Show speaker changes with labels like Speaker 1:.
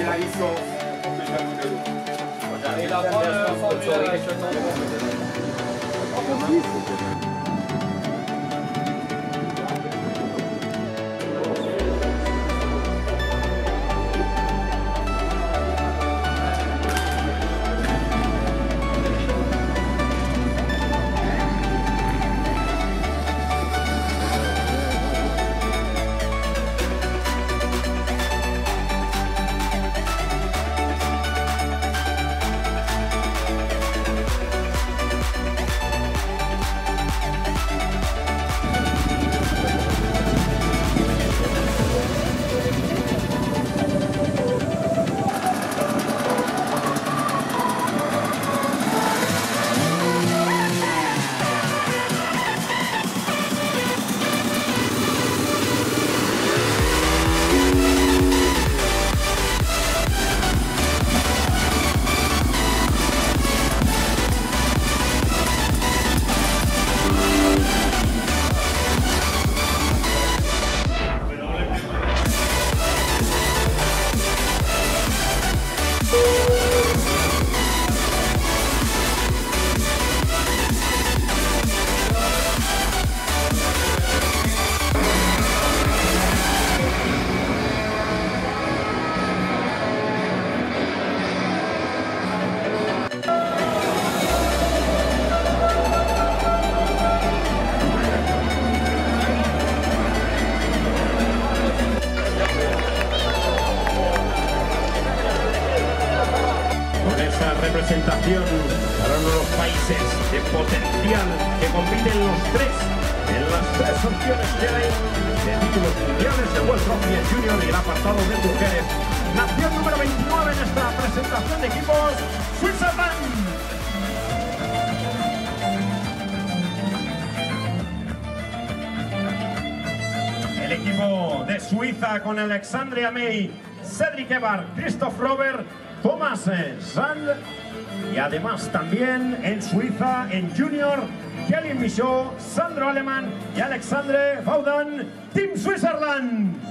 Speaker 1: la licence déjà Mounelou.
Speaker 2: Et la formule.
Speaker 3: Representación para uno de los países de potencial que compiten los tres en las tres opciones que hay de títulos mundiales de World Trophy en Junior y el apartado de mujeres. Nación número 29 en esta presentación de equipos, Switzerland. El equipo de Suiza con Alexandria May, Cedric Ebar, Christoph Robert, Thomas Sand y además también en Suiza, en Junior, Kelly Michaud, Sandro Alemann y Alexandre Vaudin, Team Switzerland.